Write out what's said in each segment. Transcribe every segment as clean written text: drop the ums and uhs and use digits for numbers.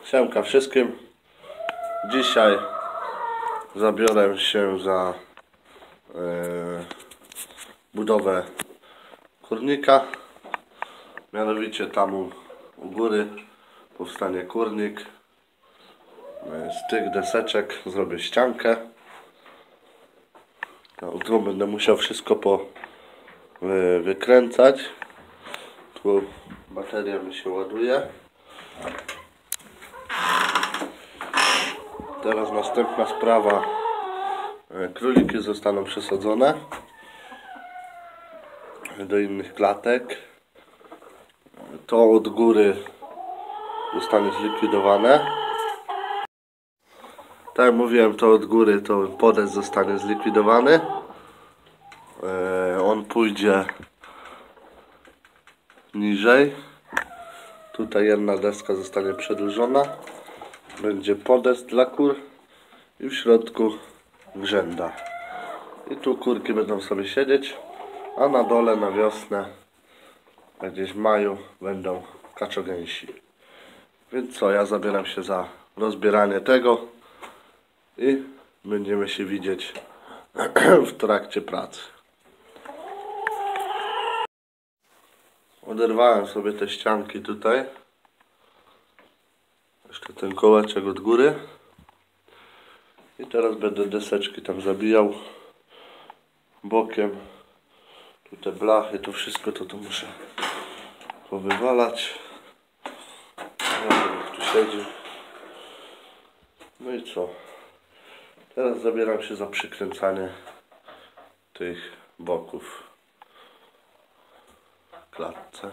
Siemka wszystkim. Dzisiaj zabiorę się za budowę kurnika. Mianowicie tam u góry powstanie kurnik. Z tych deseczek zrobię ściankę. Tu będę musiał wszystko wykręcać. Tu bateria mi się ładuje. Teraz następna sprawa. Króliki zostaną przesadzone do innych klatek. To od góry zostanie zlikwidowane. Tak jak mówiłem, to od góry to podest zostanie zlikwidowany. On pójdzie niżej. Tutaj jedna deska zostanie przedłużona. Będzie podest dla kur i w środku grzęda. I tu kurki będą sobie siedzieć, a na dole na wiosnę, gdzieś w maju, będą kaczogęsi. Więc co, ja zabieram się za rozbieranie tego i będziemy się widzieć w trakcie pracy. Oderwałem sobie te ścianki tutaj. Jeszcze ten kołeczek od góry. I teraz będę deseczki tam zabijał bokiem. Tu te blachy, to wszystko to muszę powywalać. Tu siedzi. No i co? Teraz zabieram się za przykręcanie tych boków w klatce.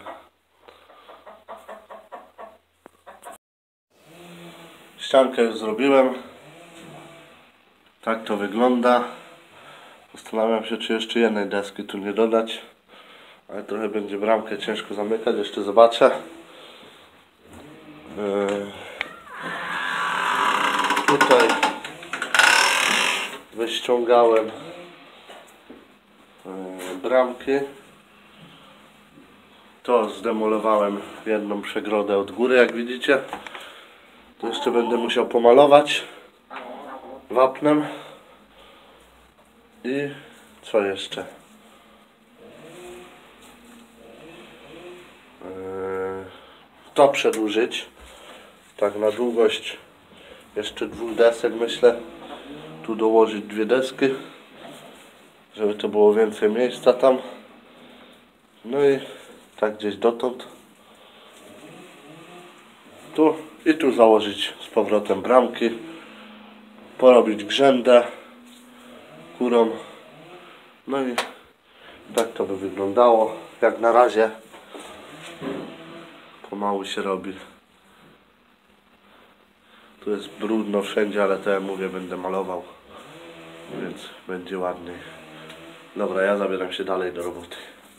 Ściankę już zrobiłem. Tak to wygląda. Zastanawiam się, czy jeszcze jednej deski tu nie dodać. Ale trochę będzie bramkę ciężko zamykać. Jeszcze zobaczę. Tutaj wyściągałem bramki. To zdemolowałem jedną przegrodę od góry, jak widzicie. To jeszcze będę musiał pomalować wapnem. I co jeszcze? To przedłużyć. Tak na długość jeszcze 2 desek, myślę. Tu dołożyć 2 deski, żeby to było więcej miejsca tam. No i tak gdzieś dotąd. Tu i tu założyć z powrotem bramki. Porobić grzędę kurom. No i tak to by wyglądało. Jak na razie pomału się robi. Tu jest brudno wszędzie, ale to ja mówię, będę malował, więc będzie ładniej. Dobra, ja zabieram się dalej do roboty.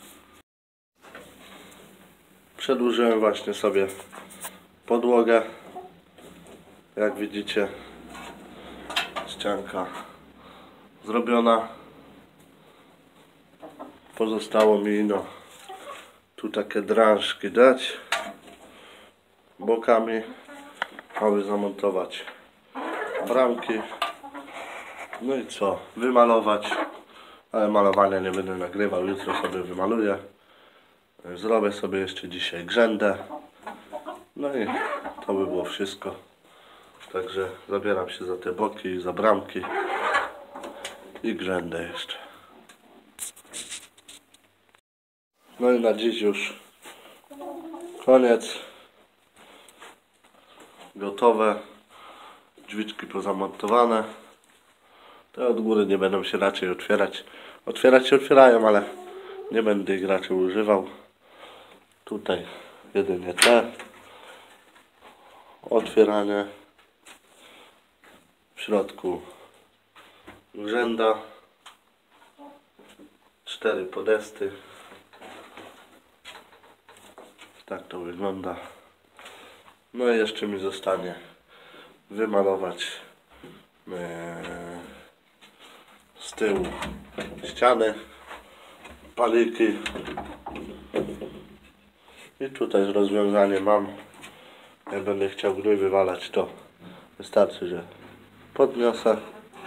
Przedłużyłem właśnie sobie podłogę. Jak widzicie, ścianka zrobiona. Pozostało mi tu takie drążki dać bokami, aby zamontować bramki. No i co? Wymalować. Ale malowania nie będę nagrywał, jutro sobie wymaluję. Zrobię sobie jeszcze dzisiaj grzędę. No i to by było wszystko. Także zabieram się za te boki i za bramki i grzędę jeszcze. No i na dziś już koniec. Gotowe. Drzwiczki pozamontowane. Te od góry nie będą się raczej otwierać. Otwierać się otwierają, ale nie będę ich raczej używał. Tutaj jedynie te. Otwieranie. W środku grzęda. 4 podesty. Tak to wygląda. No i jeszcze mi zostanie wymalować z tyłu ściany, paliki. I tutaj rozwiązanie mam Jak będę chciał gnój wywalać, to wystarczy, że podniosę.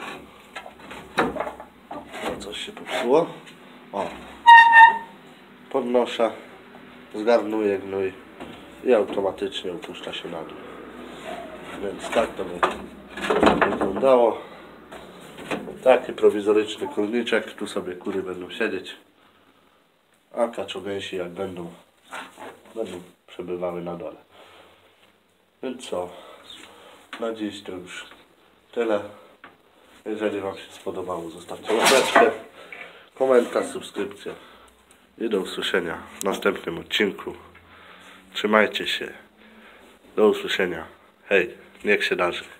O, coś się popsuło. O. Podnoszę, zgarnuję gnój i automatycznie opuszcza się na dół. Więc tak to by wyglądało. Taki prowizoryczny kurniczek. Tu sobie kury będą siedzieć. A kaczogęsi jak będą przebywały na dole. Więc co? Na dziś to już tyle. Jeżeli Wam się spodobało, zostawcie łapeczkę, komentarz, subskrypcję. I do usłyszenia w następnym odcinku. Trzymajcie się. Do usłyszenia. Hej, niech się darzy.